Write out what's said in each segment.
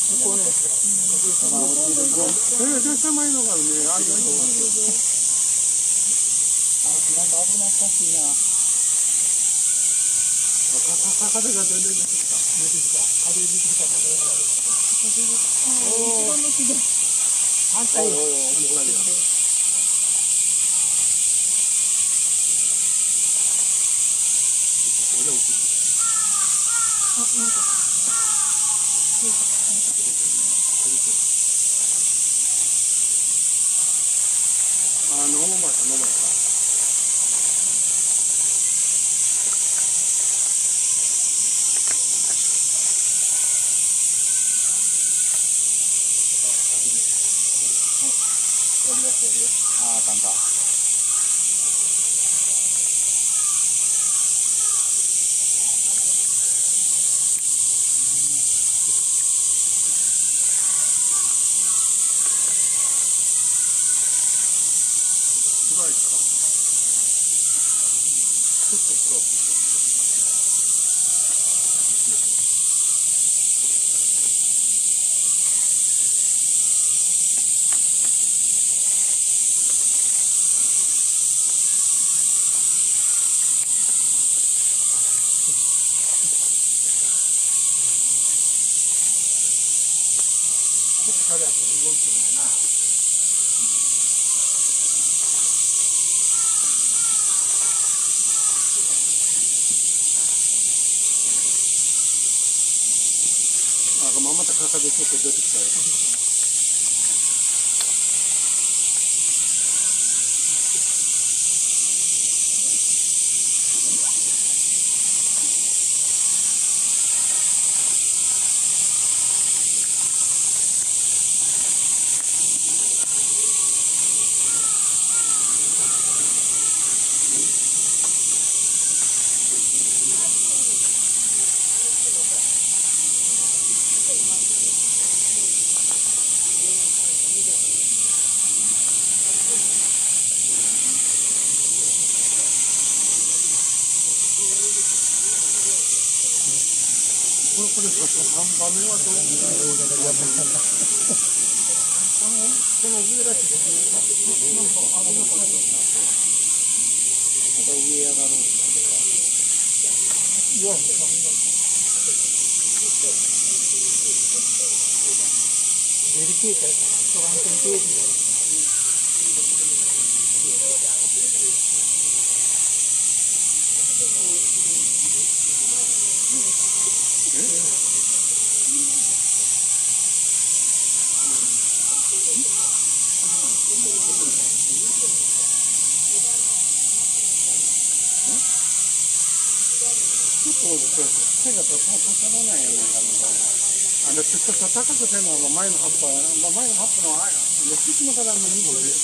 こね。狭いのがあるね。あ、意外と。なんか危なっかしいな。風が出てきた。風出てきた。おお。反対よ。飲まれた。ああ、あかんか。暗いか。ちょっと暗く。彼は動いてないな。また風でちょっと出てきたよ。これ3番目はどうこの上だし、なんか危なかった。また上上がろうとしてた。いや、デリケートやから、トランペンテージで。手がたたらないよね。ちょっと高くての前の葉っぱ、前の葉っぱの土のからの2本で。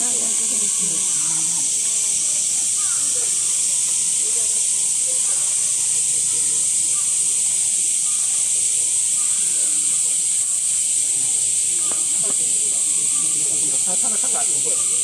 ただ高い。